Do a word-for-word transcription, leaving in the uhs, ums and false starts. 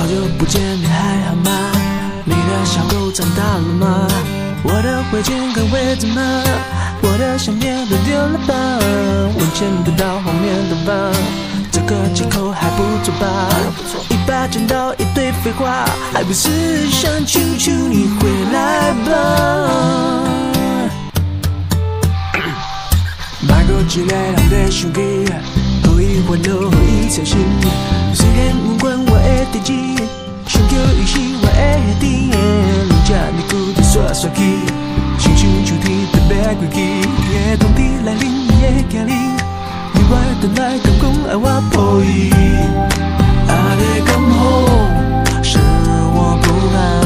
久不见，你还好吗？你的小狗长大了吗？我的挥剑跟位子吗？我的想念都丢了吧？闻见不到后面的吧？这个借口还不错吧？一把剪刀一堆废话，还不是想求求你回来吧？买个一个人的手机，互伊烦恼，互伊操心。虽然不管我的代志，想叫伊是我的兄弟。人家你固执煞煞去，亲像秋天特别过去。伊的冬天来临，伊会惊你。意外等来，敢讲爱我抱伊。爱的刚好是我不爱。